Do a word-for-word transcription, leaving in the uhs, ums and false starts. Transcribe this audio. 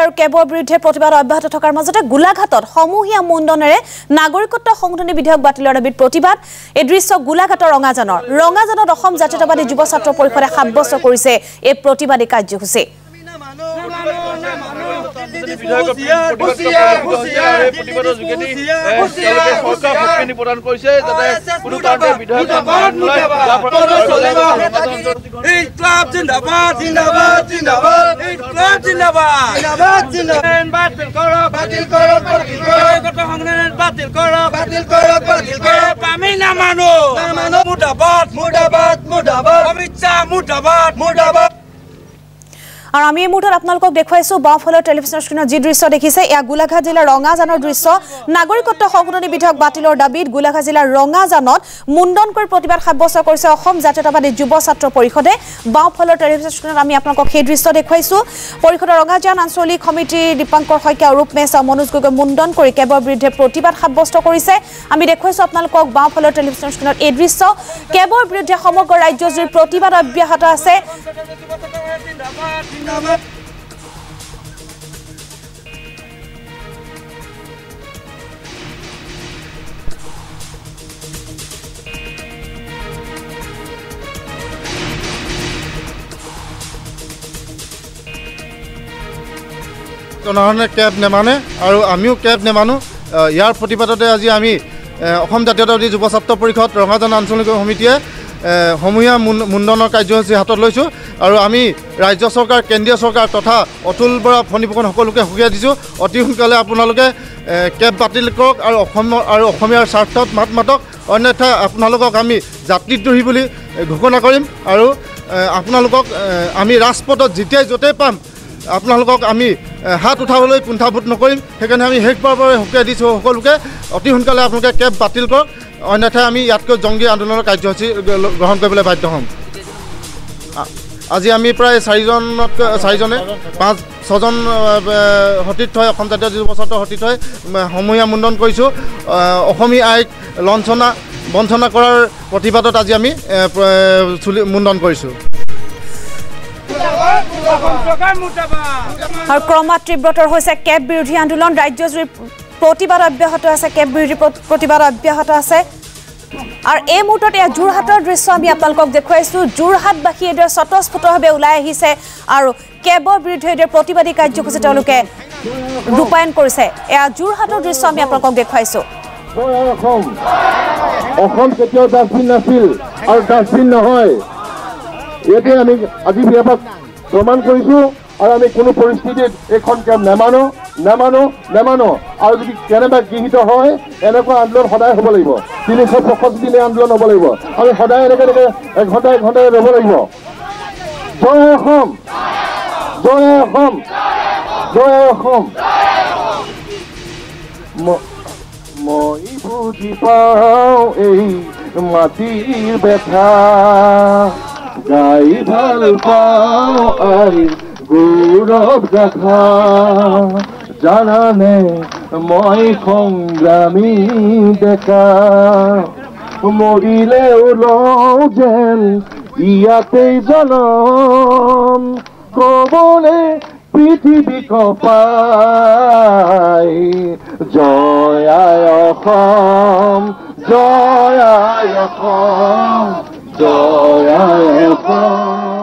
আৰু কেবৰ বিৰুদ্ধে প্ৰতিবাদ অব্যাহত থকাৰ মাজতে গোলাঘাটত সমূহীয়া মুণ্ডনেৰে নাগৰিকত্ব সংশোধনী বিধেয়ক বাতিলৰ দাবীত প্ৰতিবাদ এই দৃশ্য গোলাঘাটৰ ৰঙাজানৰ ৰঙাজানত অসম জাতীয়তাবাদী যুৱ ছাত্ৰ পৰিষদে সাব্যস্ত কৰিছে এই প্ৰতিবাদী কাৰ্যসূচী আৰু আমি এই মুহূৰ্তত আপোনালোকক দেখুৱাইছো বাওঁফালৰ টেলিভিছন স্ক্ৰীনত যি দৃশ্য দেখিছে এয়া গোলাঘাট জিলাৰ ৰঙাজানৰ দৃশ্য নাগৰিকত্ব সংশোধনী বিধেয়ক বাতিলৰ দাবীত গোলাঘাট জিলাৰ ৰঙাজানত মুণ্ডন কৰি প্ৰতিবাদ সাব্যস্ত কৰিছে অসম জাতীয়তাবাদী যুৱ ছাত্ৰ পৰিষদে বাওঁফালৰ টেলিভিছন স্ক্ৰীনত আমি আপোনালোকক সেই দৃশ্য দেখুৱাইছো পৰিষদৰ ৰঙাজান আঞ্চলিক সমিতিৰ দীপাংকৰ শইকীয়া অৰূপ মেছ আৰু মনোজ গগৈ মুণ্ডন কৰি কেবৰ বিৰুদ্ধে প্ৰতিবাদ সাব্যস্ত কৰিছে আমি দেখুৱাইছো আপোনালোকক বাওঁফালৰ টেলিভিছন স্ক্ৰীনত এই দৃশ্য কেবৰ বিৰুদ্ধে সমগ্ৰ ৰাজ্যজুৰি প্ৰতিবাদ অব্যাহত আছে জনসাধাৰণে কেব নেমানে আৰু আমিও কেব নেমানো ইয়াৰ প্ৰতিবাদতে আজি আমি অসম জাতীয়তাবাদী যুৱ ছাত্ৰ পৰিষদ ৰঙাজান আঞ্চলিক সমিতিয়ে সমূহীয়া মুণ্ডনৰ কাৰ্যসূচী হাতত লৈছোঁ আৰু আমি ৰাজ্য চৰকাৰ কেন্দ্ৰীয় চৰকাৰ তথা অতুল বৰা ফণী ফুকন সকলোকে সুকীয়া দিছোঁ অতি সোনকালে আপোনালোকে কেব বাতিল কৰক আৰু অসমৰ আৰু অসমীয়াৰ স্বাৰ্থত মাত মাতক অন্যথা আপোনালোকক আমি যাত্ৰীদ্ৰোহী বুলি ঘোষণা কৰিম আৰু আপোনালোকক আমি ৰাজপথত যেতিয়াই য'তেই পাম আপোনালোকক আমি হাত উঠাবলৈ কুণ্ঠাবোধ নকৰিম সেইকাৰণে আমি শেষবাৰৰ বাবে সুকীয়া দিছোঁ সকলোকে অতি সোনকালে আপোনালোকে কেব বাতিল কৰক অন্যথা আমি ইয়াতকৈ জংগী আন্দোলনৰ কাৰ্যসূচী গ্ৰহণ কৰিবলৈ বাধ্য হ'ম আজি আমি প্ৰায় চাৰিজনতকৈ চাৰিজনে পাঁচ ছজন সতীৰ্থ হৈ অসম জাতীয় যুৱ ছাত্ৰ সতীৰ্থ হৈ সমূহীয়া মুণ্ডন কৰিছোঁ অসমীয়া আইক লঞ্চনা বঞ্চনা কৰাৰ প্ৰতিবাদত আজি আমি মুণ্ডন কৰিছোঁ আৰু ক্ৰমাৎ তীব্ৰতৰ হৈছে কেব বিৰোধী আন্দোলন ৰাজ্যজুৰি প্ৰতিবাদ অব্যাহত আছে কেব বিৰোধী প্ৰতিবাদ অব্যাহত আছে আৰু এই মুহূৰ্তত এয়া যোৰহাটৰ দৃশ্য আমি আপোনালোকক দেখুৱাইছোঁ যোৰহাটবাসী এইদৰে স্বতঃস্ফূৰ্তভাৱে ওলাই আহিছে আৰু কেবৰ বিৰুদ্ধে এইদৰে প্ৰতিবাদী কাৰ্যসূচী তেওঁলোকে ৰূপায়ণ কৰিছে এয়া যোৰহাটৰ দৃশ্য আমি আপোনালোকক দেখুৱাইছোঁ অসম কেতিয়াও ডাষ্টবিন নাছিল আৰু ডাষ্টবিন নহয় ইয়াতে আমি আজি বিয়াপাক প্ৰমাণ কৰিছোঁ আৰু আমি কোনো পৰিস্থিতিত এইখন কেব নেমানো নেমানো নেমানো আৰু যদি কেনেবা গৃহীত হয় এনেকুৱা আন্দোলন সদায় হ'ব লাগিব তিনিশ পঁয়ষষ্ঠি দিনীয়া আন্দোলন হ'ব লাগিব আমি সদায় এনেকৈ এনেকৈ এঘণ্টা এঘণ্টাই ৰ'ব লাগিব জয় অসম জয় অসম জয় অসম মই বুজি পাওঁ এই মাটিৰ বেথা গাই ভাল পাওঁ আই গৌৰৱ গাথা জানানে মই সংগ্ৰামী ডেকা মৰিলেও লওঁ যেন ইয়াতেই জনম কবলে পৃথিৱী কপাই জয় আই অসম জয় আই অসম জয় আই অসম